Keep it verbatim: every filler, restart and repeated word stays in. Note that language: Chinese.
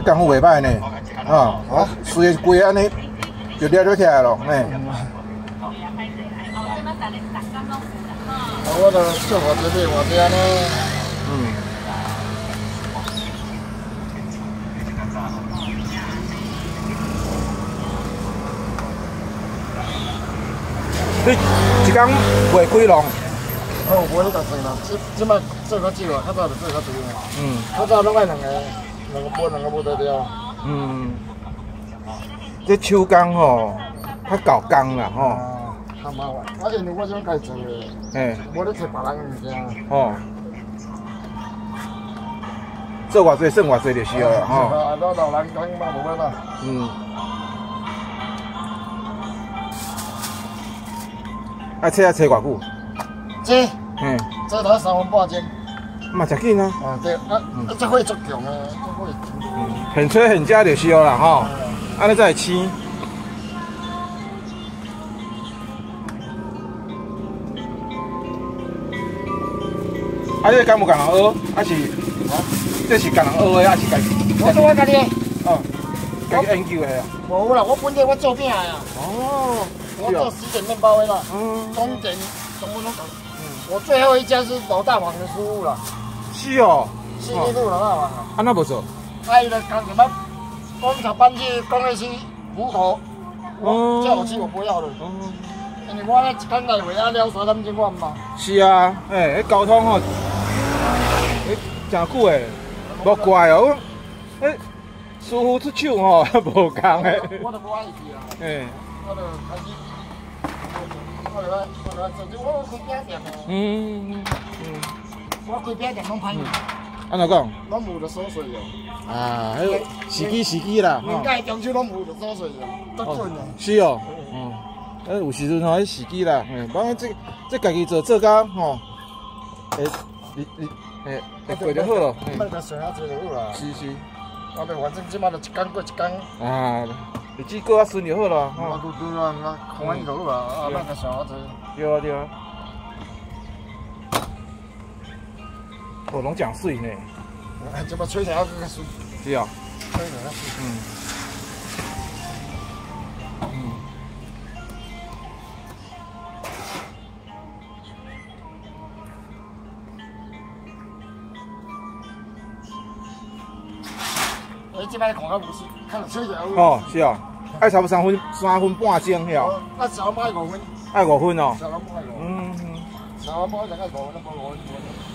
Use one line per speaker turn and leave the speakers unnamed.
功夫袂歹呢，啊，我随规安尼就抓咗起来咯，哎。
我都做我这边，我这样呢。
嗯。你一工卖几笼？
哦，无迄个多啦，即即摆做较少啊，较早就做较多啊。
嗯。
较早拢爱两个，两个半，两个无得了。
嗯。这手工吼，较搞工啦吼。
啊，较麻烦。啊，因为我种家做的，
嘿。
无咧摕别人物件。
吼。做偌济算偌济就是了吼。
啊，老老人讲嘛无办法。
嗯。啊，车啊车偌久？
这，
嗯，
这头三分半钟。
嘛食紧啊。
啊对，啊，这会足强诶，这会。
嗯，现吹现食就是了吼。安尼才会青。啊，这敢有共人学？还是？啊？这是共人学的，还是家己？
我做我家己。
哦，家己研究的啊。
无啦，我本地我做饼的啊。哦。我做十点面包的啦。嗯。中点，全部拢搞。嗯。我最后一家是老大王的师傅啦。
是哦。
是你路老大王啊。
啊，那不错。
啊，伊就讲什么工厂搬去工业区虎口，我叫我去我不要了。哦。因为我咧一天来回啊了三点钟我嘛。是啊，
诶，迄交通吼，诶，真久诶，无怪哦，诶，师傅出手吼无共诶。
我都无爱去啊。
诶。
我就开始，我就来，我就来做，我开饼店诶。嗯嗯。我开饼店拢歹去。
安怎讲？
拢无着锁水哦。
啊，迄个时机时机啦。
人家中秋拢无着锁水哦，足准哦。
是哦。嗯。诶，有时阵吼，迄时机啦，嘿，反正这这家己做做到吼，诶，你你诶，会过就好咯。
莫甲想遐济就好啦。是是。我哋反正即马就一工过一工。啊，
日子过较顺就好啦。
啊，对对啦，欢喜就好啦，啊，莫甲想遐济。对啊对啊。
哦，拢讲水呢。
哎，即马吹条更较水。
是啊。
吹条较水。嗯。哎，即摆看到无事，看到吹条。
哦，是啊。爱差不多三分三分半钟晓。
啊，小爱五分。
爱五分哦。
小爱五分。嗯嗯。小爱五分就爱五分，无五分。